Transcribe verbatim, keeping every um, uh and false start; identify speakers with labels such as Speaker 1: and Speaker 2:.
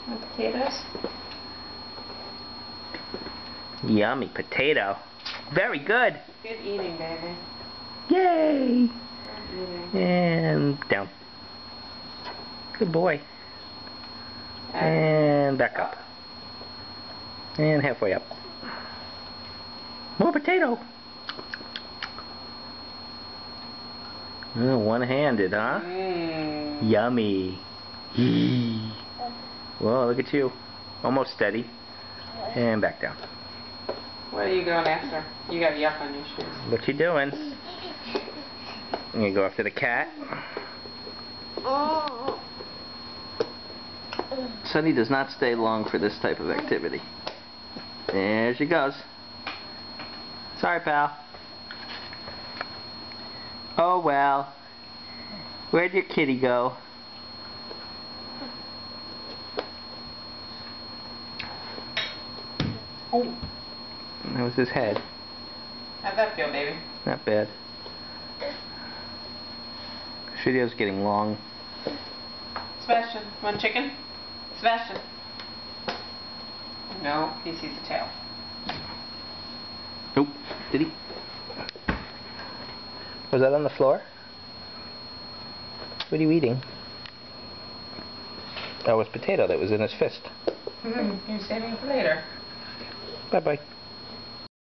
Speaker 1: And potatoes.
Speaker 2: Yummy potato. Very good.
Speaker 1: Good eating, baby.
Speaker 2: Yay!
Speaker 1: Good eating.
Speaker 2: And down. Good boy. And back up. And halfway up. More potato. Oh, one-handed, huh?
Speaker 1: Mm.
Speaker 2: Yummy. Yee. Whoa, look at you. Almost steady. And back down.
Speaker 1: What are you going after? You got yuck on your shoes.
Speaker 2: What you doing? You go after the cat. Sunny does not stay long for this type of activity. There she goes. Sorry, pal. Oh well. Where'd your kitty go?
Speaker 1: Oh.
Speaker 2: That was his head.
Speaker 1: How'd that feel, baby?
Speaker 2: Not bad. This video's getting long.
Speaker 1: Sebastian, want chicken? Sebastian. No, he sees the tail.
Speaker 2: Nope. Did he? Was that on the floor? What are you eating? That was potato that was in his fist.
Speaker 1: Mm-hmm. You're saving it for later.
Speaker 2: Bye-bye.